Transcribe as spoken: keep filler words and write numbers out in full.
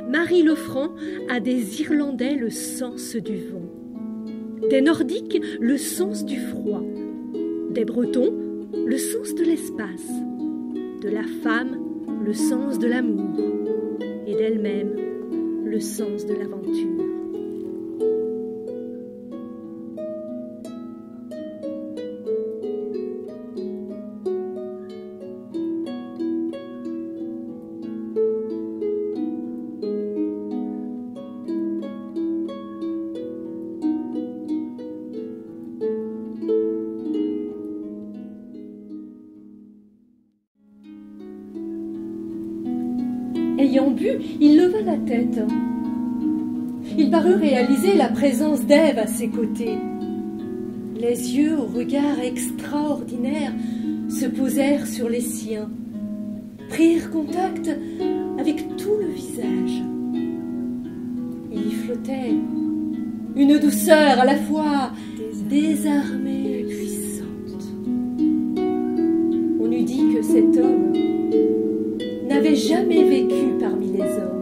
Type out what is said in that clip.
Marie Lefranc a des Irlandais le sens du vent, des Nordiques le sens du froid, des Bretons le sens de l'espace, de la femme le sens de l'amour et d'elle-même le sens de l'aventure. Ayant bu, il leva la tête. Il parut réaliser la présence d'Ève à ses côtés. Les yeux au regard extraordinaire se posèrent sur les siens, prirent contact avec tout le visage. Il y flottait une douceur à la fois désarmée et puissante. On eût dit que cet homme n'avait jamais vécu parmi les hommes.